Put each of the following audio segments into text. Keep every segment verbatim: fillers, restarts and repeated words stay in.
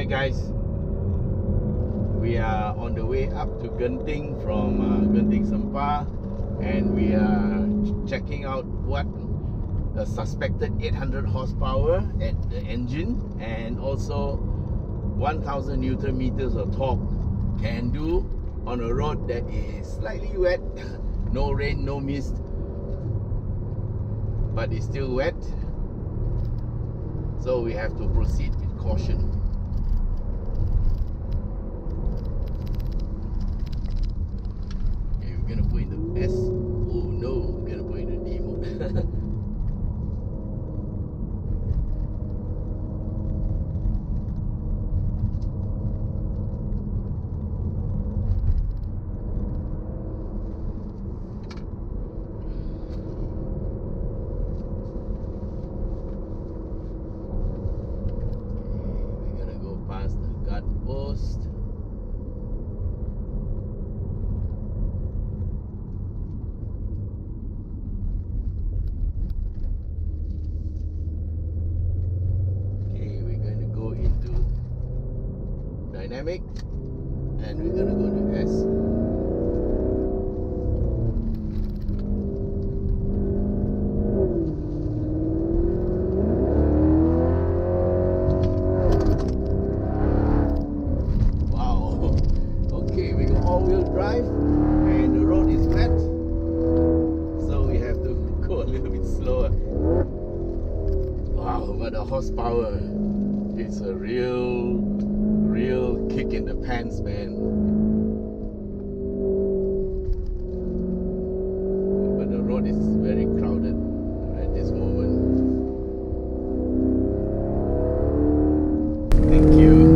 guys, we are on the way up to Genting from uh, Genting Sempah, and we are checking out what the suspected eight hundred horsepower at the engine and also one thousand newton meters of torque can do on a road that is slightly wet. No rain, no mist, but it's still wet, so we have to proceed with caution. Okay, we're gonna put in the S. Oh no, we're gonna put in the D mode. Post. Okay, we're going to go into dynamic and we're going to go to S. All-wheel drive and the road is wet, so we have to go a little bit slower. Wow, but the horsepower, it's a real real kick in the pants, man. But the road is very crowded at this moment. Thank you.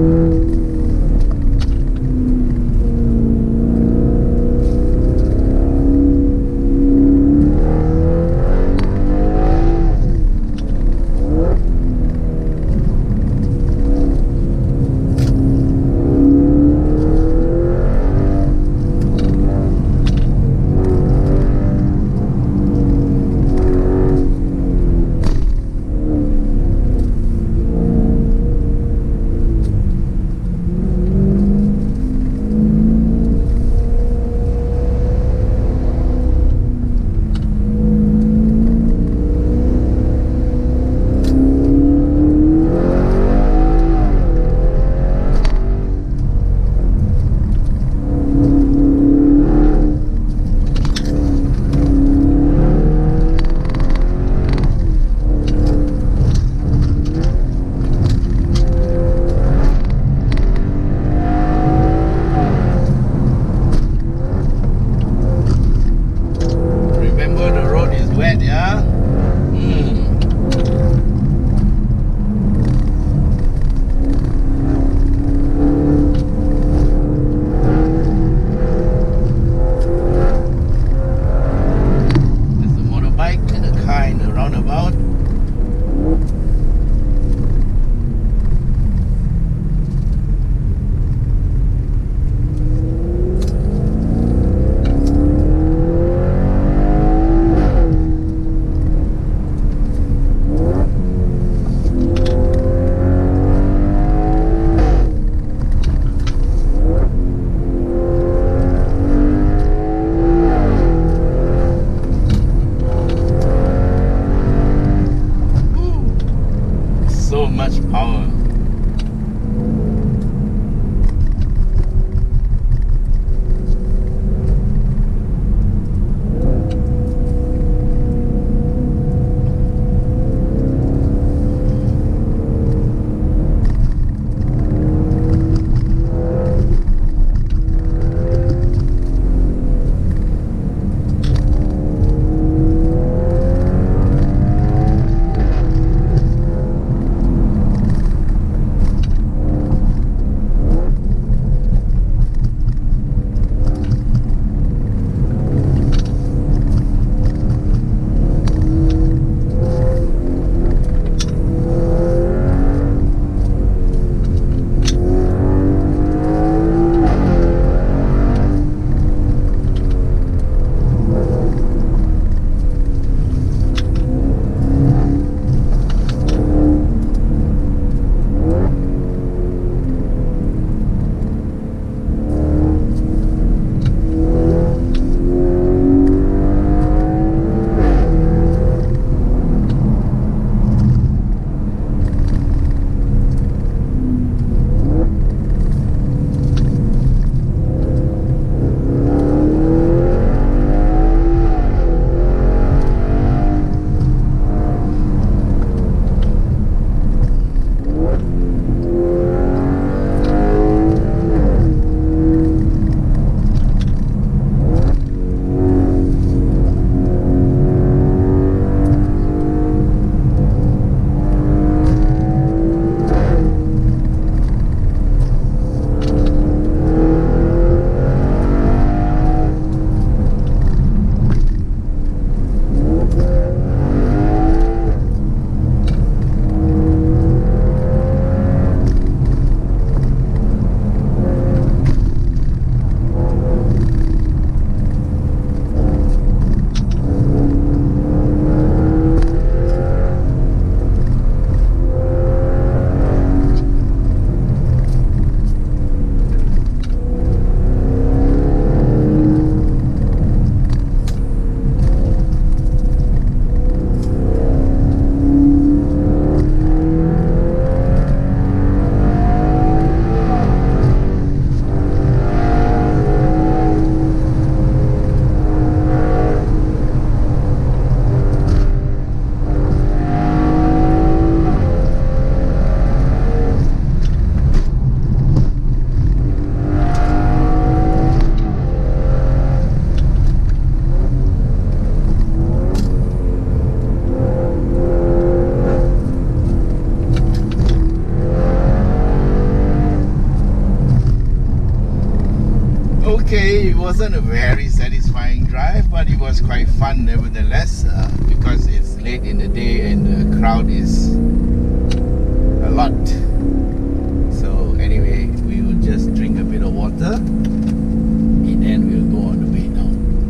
wasn't a very satisfying drive, but it was quite fun nevertheless, uh, because it's late in the day and the crowd is a lot. So anyway, we will just drink a bit of water and then we'll go on the way now.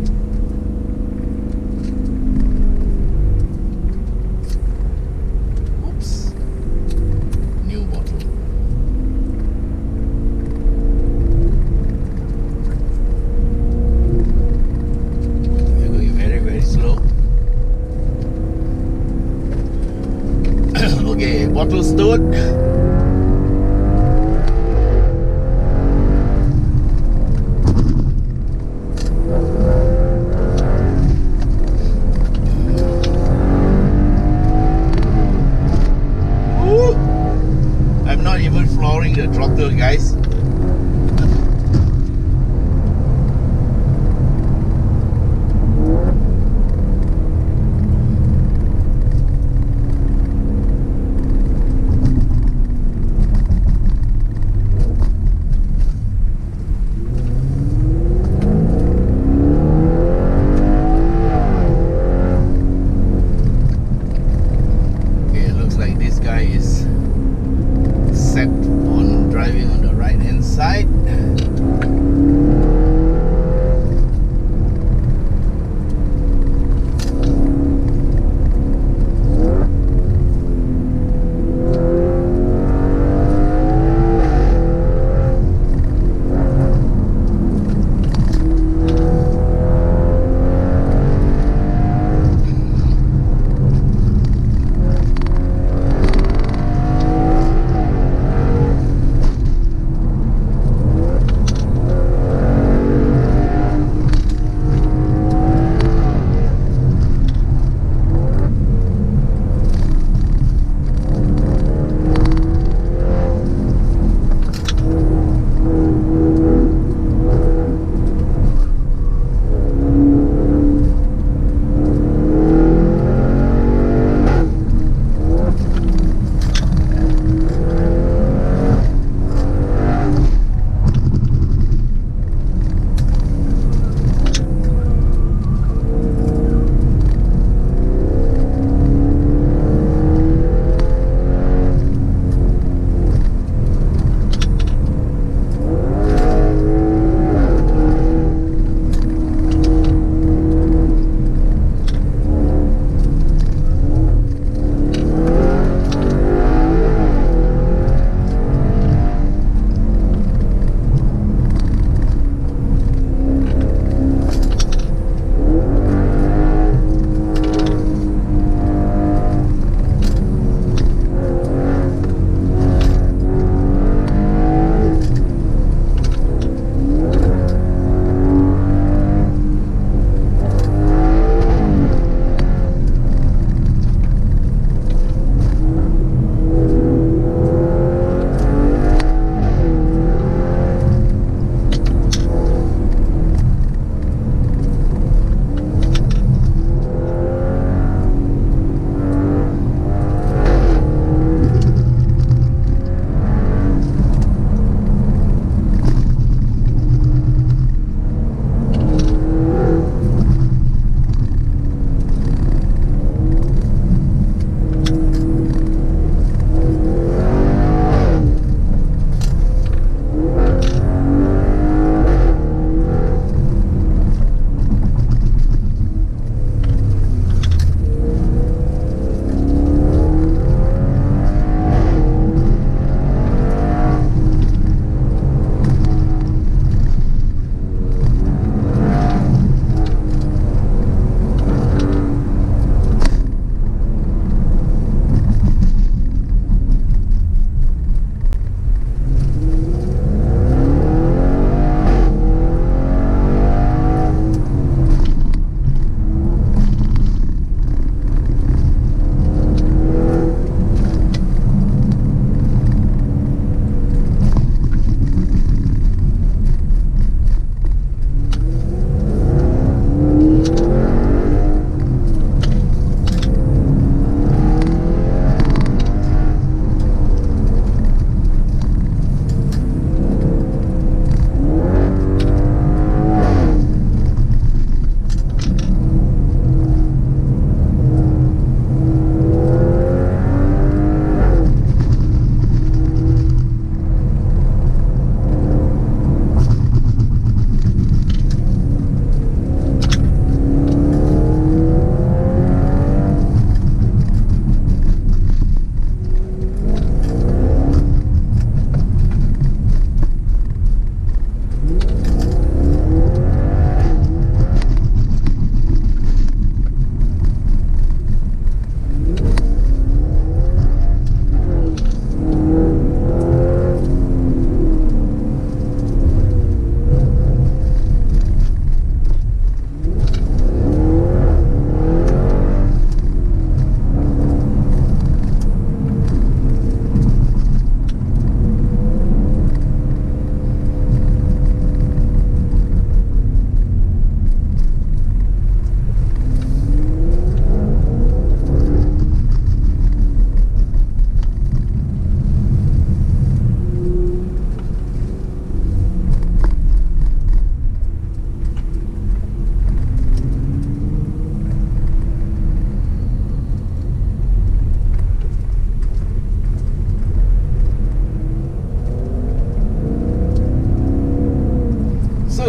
Oops, new bottle. We're going very very slow. Okay, bottle stowed. The throttle, guys.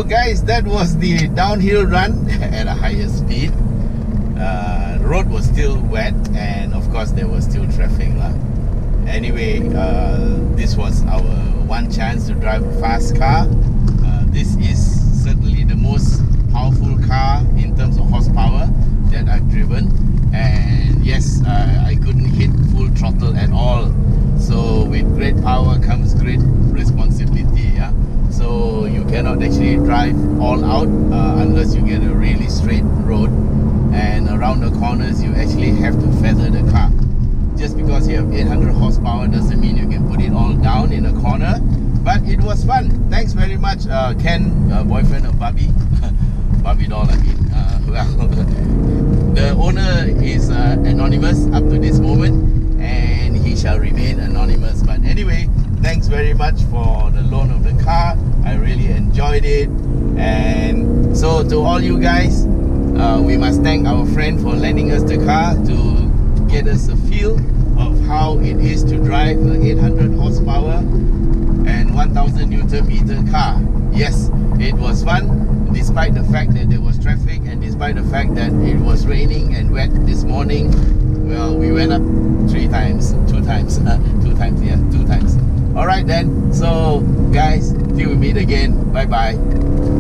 So guys, that was the downhill run at a higher speed. Uh, the road was still wet, and of course there was still traffic lah. Anyway, uh, this was our one chance to drive a fast car. Uh, this is certainly the most powerful car in terms of horsepower that I've driven, and yes, uh, I couldn't hit full throttle at all. So with great power comes great responsibility. Yeah, so you cannot actually drive all out uh, unless you get a really straight road, and around the corners you actually have to feather the car. Just because you have eight hundred horsepower doesn't mean you can put it all down in a corner. But it was fun. Thanks very much, uh, Ken, uh, boyfriend of Bobby. Bobby doll, I mean. Uh, well, the owner is uh, anonymous up to this moment, and he shall remain anonymous. But anyway, thanks very much for the loan of the car. I really enjoyed it. And so to all you guys, uh, we must thank our friend for lending us the car to get us a feel of how it is to drive an eight hundred horsepower and one thousand newton meter car. Yes, it was fun despite the fact that there was traffic, and despite the fact that it was raining and wet this morning. Well, we went up three times, two times, uh, two times, yeah, two times. Alright then, so guys, till we meet again, bye bye.